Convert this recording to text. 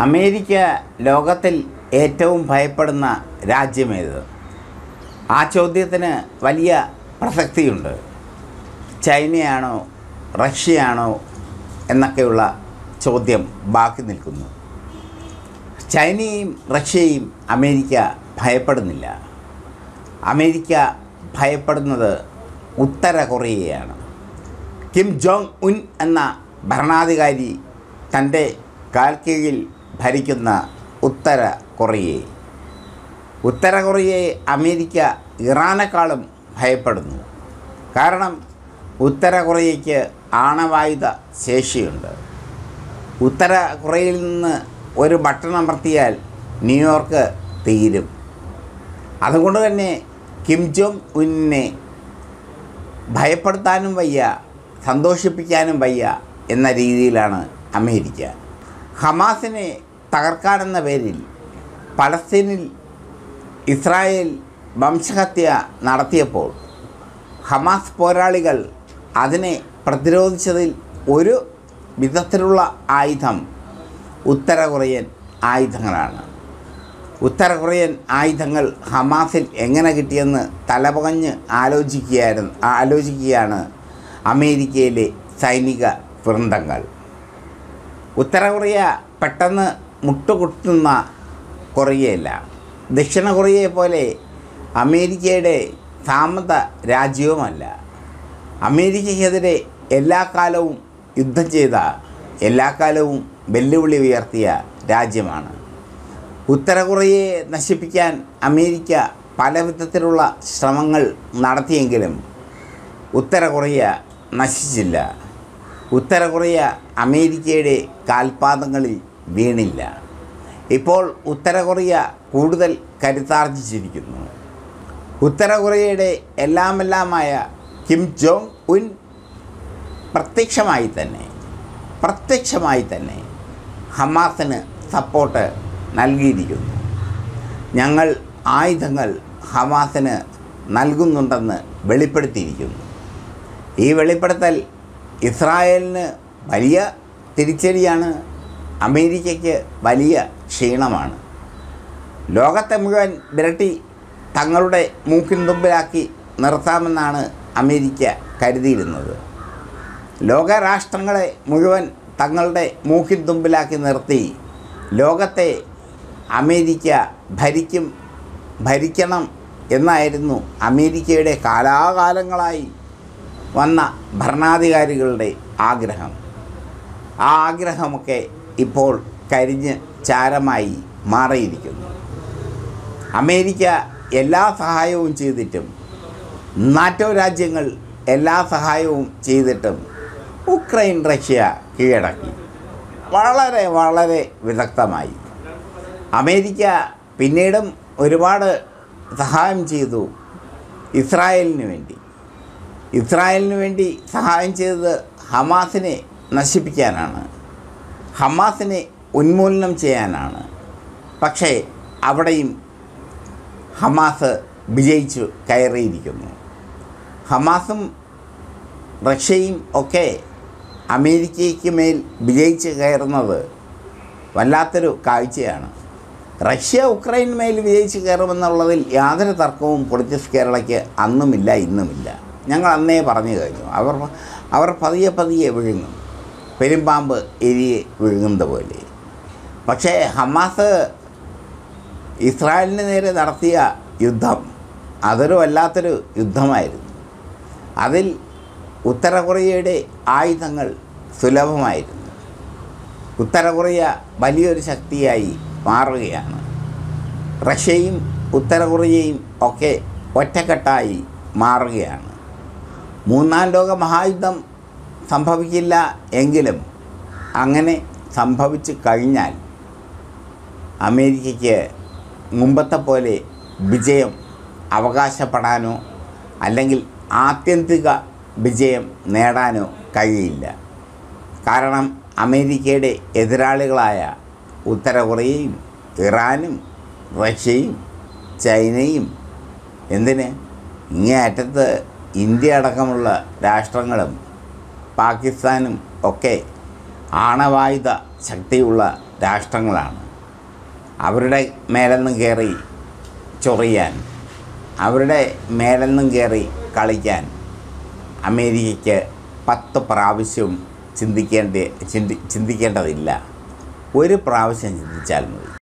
America ലോകത്തിൽ ഏറ്റവും ഭയപ്പെടുന്ന രാജ്യമേത്? ആ ചോദ്യത്തിന് വലിയ പ്രസക്തിയുണ്ട്. ചൈനയാണോ റഷ്യയാണോ എന്നൊക്കെയുള്ള ചോദ്യം ബാക്കി നിൽക്കുന്നു. ചൈനയും റഷ്യയും അമേരിക്ക ഭയപ്പെടുന്നില്ല. അമേരിക്ക ഭയപ്പെടുന്നത് ഉത്തര കൊറിയയാണ്. കിം ജോങ് ഉൻ എന്ന ഭരണാധികാരി തൻ്റെ കാൽക്കീഴിൽ ഭരിക്കുന്ന ഉത്തര കൊറിയയെ അമേരിക്ക ഇറാനേക്കാളും ഭയപ്പെടുന്നു. കാരണം ഉത്തര കൊറിയയ്ക്ക് ആണവായുധ ശേഷിയുണ്ട്. ഉത്തര കൊറിയയിൽ നിന്ന് ഒരു ബട്ടൺ അമർത്തിയാൽ ന്യൂയോർക്ക് തീരും. അതുകൊണ്ട് തന്നെ കിം ജോങ് ഉന്നിനെ ഭയപ്പെടുത്താനും വയ്യ, സന്തോഷിപ്പിക്കാനും വയ്യ എന്ന രീതിയിലാണ് അമേരിക്ക. ഹമാസിനെ തകർക്കാനെന്ന പേരിൽ പലസ്തീനിൽ ഇസ്രായേൽ വംശഹത്യ നടത്തിയപ്പോൾ ഹമാസ് പോരാളികൾ അതിനെ പ്രതിരോധിച്ചതിൽ ഒരു വിധത്തിലുള്ള ആയുധം ഉത്തര കൊറിയൻ ആയുധങ്ങളാണ്. ഉത്തര കൊറിയൻ ആയുധങ്ങൾ ഹമാസിൽ എങ്ങനെ കിട്ടിയെന്ന് തലപുകഞ്ഞ് ആലോചിക്കുകയാണ് അമേരിക്കയിലെ സൈനിക വൃന്ദങ്ങൾ. ഉത്തര കൊറിയ പെട്ടെന്ന് മുട്ടുകുത്തുന്ന കൊറിയയല്ല. ദക്ഷിണ കൊറിയയെ പോലെ അമേരിക്കയുടെ സാമന്ത രാജ്യവുമല്ല. അമേരിക്കയ്ക്കെതിരെ എല്ലാ കാലവും യുദ്ധം ചെയ്ത, എല്ലാ കാലവും വെല്ലുവിളി ഉയർത്തിയ രാജ്യമാണ്. ഉത്തര കൊറിയയെ നശിപ്പിക്കാൻ അമേരിക്ക പല വിധത്തിലുള്ള ശ്രമങ്ങൾ നടത്തിയെങ്കിലും ഉത്തര കൊറിയ നശിച്ചില്ല. ഉത്തര കൊറിയ അമേരിക്കയുടെ കാൽപാദങ്ങളിൽ വീണില്ല. ഇപ്പോൾ ഉത്തര കൊറിയ കൂടുതൽ കരുത്താർജിച്ചിരിക്കുന്നു. ഉത്തര കൊറിയയുടെ എല്ലാമെല്ലാമായ കിം ജോങ് ഉൻ പ്രത്യക്ഷമായി തന്നെ ഹമാസിന് സപ്പോർട്ട് നൽകിയിരിക്കുന്നു. ഞങ്ങൾ ആയുധങ്ങൾ ഹമാസിന് നൽകുന്നുണ്ടെന്ന് വെളിപ്പെടുത്തിയിരിക്കുന്നു. ഈ വെളിപ്പെടുത്തൽ ഇസ്രായേലിന് വലിയ തിരിച്ചടിയാണ്, അമേരിക്കയ്ക്ക് വലിയ ക്ഷീണമാണ്. ലോകത്തെ മുഴുവൻ വിരട്ടി തങ്ങളുടെ മൂക്കിൻ തുമ്പിലാക്കി നിർത്താമെന്നാണ് അമേരിക്ക കരുതിയിരുന്നത്. ലോകരാഷ്ട്രങ്ങളെ മുഴുവൻ തങ്ങളുടെ മൂക്കിൻ തുമ്പിലാക്കി നിർത്തി ലോകത്തെ അമേരിക്ക ഭരിക്കണം എന്നായിരുന്നു അമേരിക്കയുടെ കാലാകാലങ്ങളായി വന്ന ഭരണാധികാരികളുടെ ആഗ്രഹം. ആ ആഗ്രഹമൊക്കെ ഇപ്പോൾ കരിഞ്ഞ് ചാരമായി മാറിയിരിക്കുന്നു. അമേരിക്ക എല്ലാ സഹായവും ചെയ്തിട്ടും, നാറ്റോ രാജ്യങ്ങൾ എല്ലാ സഹായവും ചെയ്തിട്ടും ഉക്രൈൻ റഷ്യ കീഴടക്കി. വളരെ വളരെ വിദഗ്ധമായി. അമേരിക്ക പിന്നീടും ഒരുപാട് സഹായം ചെയ്തു ഇസ്രായേലിന് വേണ്ടി സഹായം ചെയ്തത് ഹമാസിനെ നശിപ്പിക്കാനാണ്, ഹമാസിനെ ഉന്മൂലനം ചെയ്യാനാണ്. പക്ഷേ അവിടെയും ഹമാസ് വിജയിച്ചു കയറിയിരിക്കുന്നു. ഹമാസും റഷ്യയും ഒക്കെ അമേരിക്കയ്ക്ക് മേൽ വിജയിച്ച് കയറുന്നത് വല്ലാത്തൊരു കാഴ്ചയാണ്. റഷ്യ ഉക്രൈൻ മേൽ വിജയിച്ച് കയറുമെന്നുള്ളതിൽ യാതൊരു തർക്കവും പൊളിറ്റിക്സ് കേരളയ്ക്ക് അന്നുമില്ല, ഇന്നുമില്ല. ഞങ്ങൾ അന്നേ പറഞ്ഞു കഴിഞ്ഞു. അവർ പതിയെ വിഴുങ്ങും, പെരുമ്പാമ്പ് എരിയെ വിഴുങ്ങുന്നത് പോലെ. പക്ഷേ ഹമാസ് ഇസ്രായേലിന് നേരെ നടത്തിയ യുദ്ധം അതൊരു വല്ലാത്തൊരു യുദ്ധമായിരുന്നു. അതിൽ ഉത്തര കൊറിയയുടെ ആയുധങ്ങൾ സുലഭമായിരുന്നു. ഉത്തര കൊറിയ വലിയൊരു ശക്തിയായി മാറുകയാണ്. റഷ്യയും ഉത്തര കൊറിയയും ഒക്കെ ഒറ്റക്കെട്ടായി മാറുകയാണ്. മൂന്നാം ലോക മഹായുദ്ധം സംഭവിക്കില്ല എങ്കിലും അങ്ങനെ സംഭവിച്ചു കഴിഞ്ഞാൽ അമേരിക്കയ്ക്ക് മുമ്പത്തെ പോലെ വിജയം അവകാശപ്പെടാനോ അല്ലെങ്കിൽ ആത്യന്തിക വിജയം നേടാനോ കഴിയില്ല. കാരണം അമേരിക്കയുടെ എതിരാളികളായ ഉത്തര കൊറിയയും ഇറാനും റഷ്യയും ചൈനയും ഇങ്ങേ അറ്റത്ത് ഇന്ത്യ അടക്കമുള്ള രാഷ്ട്രങ്ങളും പാകിസ്ഥാനും ഒക്കെ ആണവായുധ ശക്തിയുള്ള രാഷ്ട്രങ്ങളാണ്. അവരുടെ മേലെന്നും കയറി ചൊറിയാൻ, അവരുടെ മേലെന്നും കയറി കളിക്കാൻ അമേരിക്കയ്ക്ക് 10 പ്രാവശ്യവും ചിന്തിക്കേണ്ടതില്ല. ഒരു പ്രാവശ്യം ചിന്തിച്ചാൽ മതി.